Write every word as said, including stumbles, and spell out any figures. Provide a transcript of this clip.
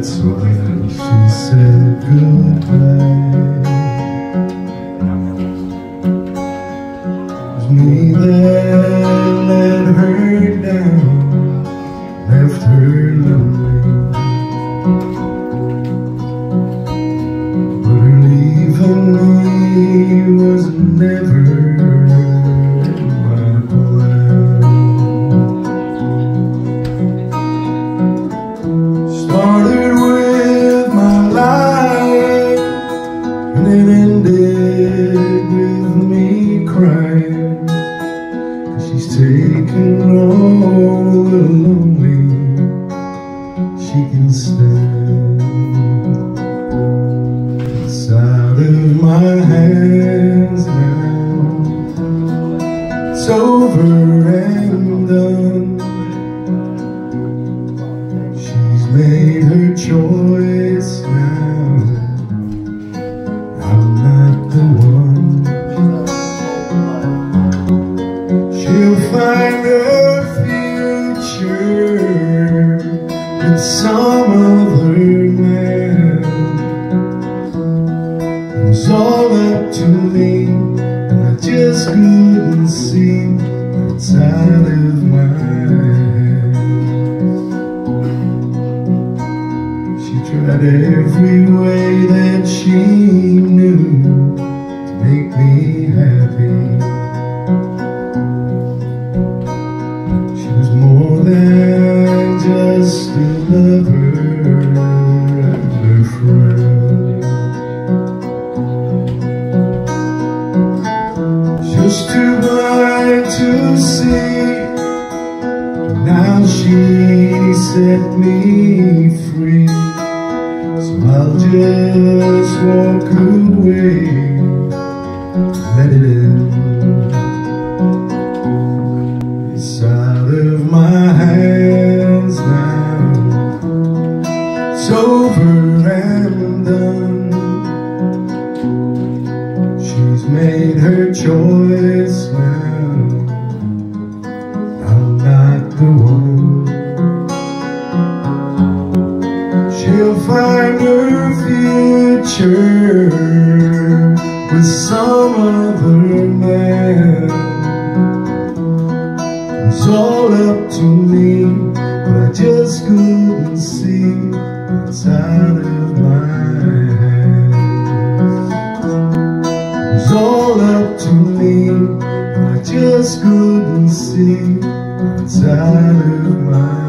That's why she said goodbye. It was me that let her down, left her lonely. But her leaving me was never my plan. Started with my life, and it ended with me crying, 'cause she's taken all the lonely she can stand. It's out of my hands now, it's over and done. She's made her choice now, I'm not the one. She'll find her future with some other man. It was all up to me, and I just couldn't see it's out of my hands. She tried every way that she knew to make me happy. She was more than just a lover and a friend. Just too blind to see, now she set me free. So I'll just walk away, let it end. It's out of my hands now, it's over and done. She's made her choice now, I'm not the one. She'll find her future with some other man. It's all up to me, but I just couldn't see it's out of my hands. It's all up to me, but I just couldn't see it's out of my hands.